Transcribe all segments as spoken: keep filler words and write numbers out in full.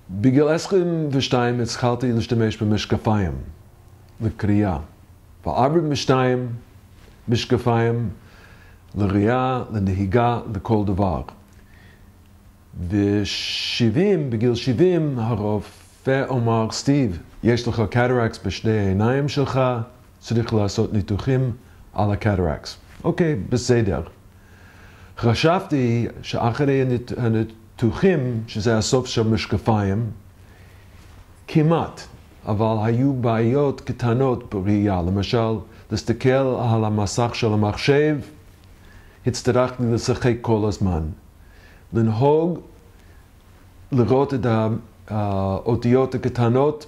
בגיל עשרים ושתיים התחלתי להשתמש במשקפיים, לקריאה. ב-ארבעים ושתיים משקפיים לראייה, לנהיגה, לכל דבר. ו-שבעים, בגיל שבעים, הרופא אמר, סטיב, יש לך קטרקס בשני העיניים שלך, צריך לעשות ניתוחים על הקטרקס. אוקיי, בסדר. חשבתי שאחרי הניתוחים, שזה הסוף של משקפיים, כמעט, אבל היו בעיות קטנות בראייה. למשל, להסתכל על המסך של המחשב, הצטרכתי לשחק כל הזמן. לנהוג, לראות את האותיות הקטנות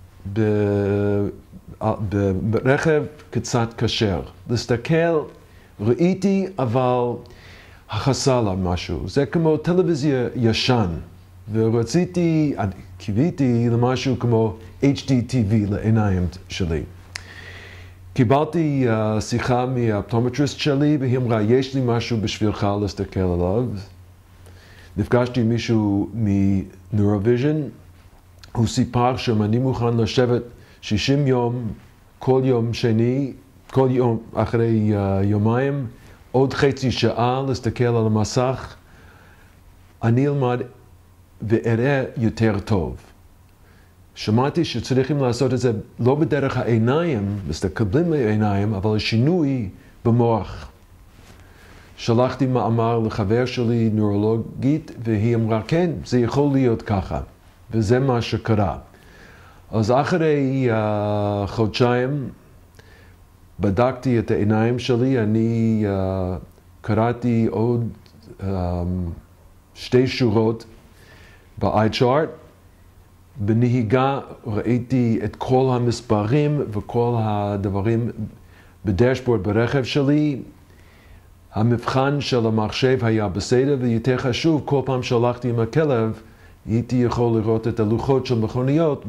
ברכב קצת קשה. להסתכל, ראיתי, אבל חסר לה משהו. זה כמו טלוויזיה ישן. ורציתי, קיוויתי למשהו כמו אייץ' די טי וי לעיניים שלי. קיבלתי uh, שיחה מהאופטומטריסט שלי, והיא אמרה, יש לי משהו בשבילך להסתכל עליו. נפגשתי עם מישהו מנוירוויז'ן, הוא סיפר שאם אני מוכן לשבת שישים יום, כל יום שני, כל יום אחרי uh, יומיים, עוד חצי שעה להסתכל על המסך, אני אלמד ואראה יותר טוב. שמעתי שצריכים לעשות את זה לא בדרך העיניים, מסתכלים לעיניים, אבל שינוי במוח. שלחתי מאמר לחבר שלי נוירולוגית, והיא אמרה, כן, זה יכול להיות ככה. וזה מה שקרה. אז אחרי uh, חודשיים, בדקתי את העיניים שלי, אני uh, קראתי עוד um, שתי שורות ב-iChart. בנהיגה ראיתי את כל המספרים וכל הדברים בדשבורד ברכב שלי. המבחן של המחשב היה בסדר, ויותר חשוב, כל פעם שהלכתי עם הכלב, הייתי יכול לראות את הלוחות של מכוניות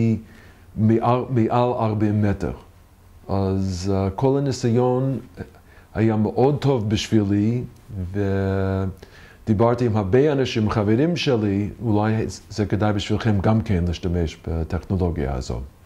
מעל ארבעים מטר. אז uh, כל הניסיון היה מאוד טוב בשבילי, ודיברתי עם הרבה אנשים, חברים שלי, אולי זה כדאי בשבילכם גם כן להשתמש בטכנולוגיה הזו.